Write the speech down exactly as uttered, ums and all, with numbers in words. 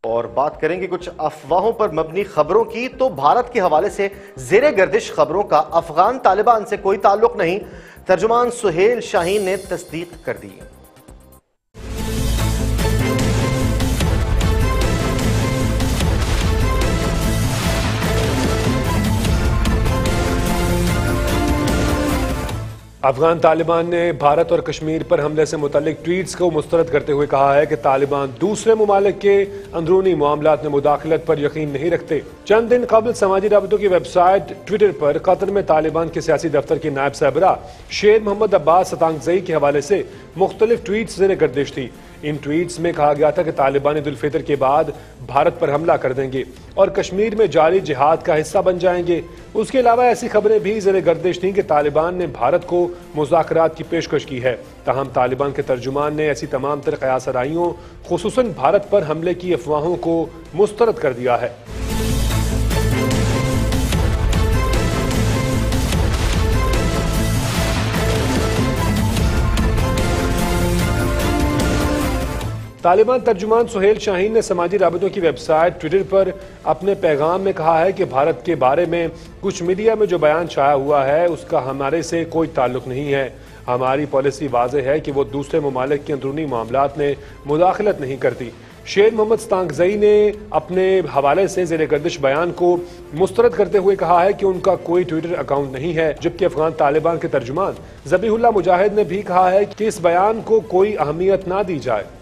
और बात करेंगे कुछ अफवाहों पर मबनी खबरों की। तो भारत के हवाले से ज़ेरे गर्दिश खबरों का अफगान तालिबान से कोई ताल्लुक नहीं, तर्जुमान सुहेल शाहीन ने तस्दीक कर दी। अफगान तालिबान ने भारत और कश्मीर पर हमले से मुतल्लिक ट्वीट्स को मुस्तरद करते हुए कहा है कि तालिबान दूसरे मुमालिक के अंदरूनी मामलात में मुदाखलत पर यकीन नहीं रखते। चंद दिन कबल समाजी राबतों की वेबसाइट ट्विटर पर कतर में तालिबान के सियासी दफ्तर की नायब सरबराह शेर मोहम्मद अब्बास सतांगज़ई के हवाले से मुख्तलिफ ट्वीट्स ज़ेरे गर्दिश थी। इन ट्वीट्स में कहा गया था कि तालिबान ईद उल फितर के बाद भारत पर हमला कर देंगे और कश्मीर में जारी जिहाद का हिस्सा बन जाएंगे। उसके अलावा ऐसी खबरें भी ज़ेरे गर्दिश थीं कि तालिबान ने भारत को मुज़ाकरात की पेशकश की है। ताहम तालिबान के तर्जुमान ने ऐसी तमाम तर क़यास आराइयों खुसूसन भारत पर हमले की अफवाहों को मुस्तरद कर दिया है। तालिबान तर्जुमान सुहेल शाहीन ने समाजी राबतों की वेबसाइट ट्विटर पर अपने पैगाम में कहा है कि भारत के बारे में कुछ मीडिया में जो बयान छाया हुआ है उसका हमारे से कोई ताल्लुक नहीं है। हमारी पॉलिसी वाज़ेह है कि वो दूसरे ममालिक के अंदरूनी मामलात में मुदाखलत नहीं करती। शेर मोहम्मद सतांगज़ई ने अपने हवाले से ज़ेरे गर्दिश बयान को मुस्तरद करते हुए कहा है कि उनका कोई ट्विटर अकाउंट नहीं है, जबकि अफगान तालिबान के तर्जुमान ज़बीहुल्लाह मुजाहिद ने भी कहा है कि इस बयान को कोई अहमियत ना दी जाए।